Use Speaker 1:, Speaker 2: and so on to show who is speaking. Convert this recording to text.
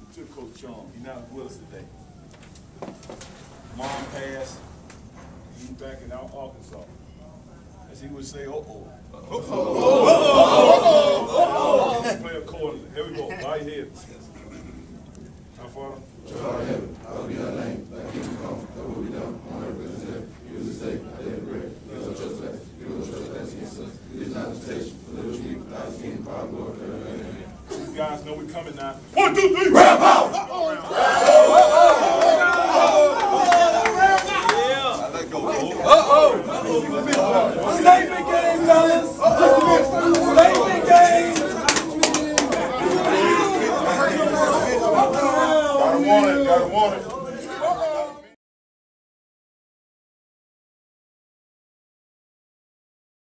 Speaker 1: took Coach Chong. He's not with us today. Mom passed. He's back in Arkansas. As he would say, play accordingly. Here we go. Bow your head. Our Father.
Speaker 2: Which art in heaven, hallowed be thy name. Thy kingdom come, thy will be done on earth as in heaven. Give us this day our daily bread. Give us our trespasses. Give us our trespasses against us. Lead us not into temptation, but deliver us from evil. Thy is the kingdom, power, and glory forever. Amen.
Speaker 1: You guys know we're coming now.
Speaker 2: 1, 2, 3, rap out!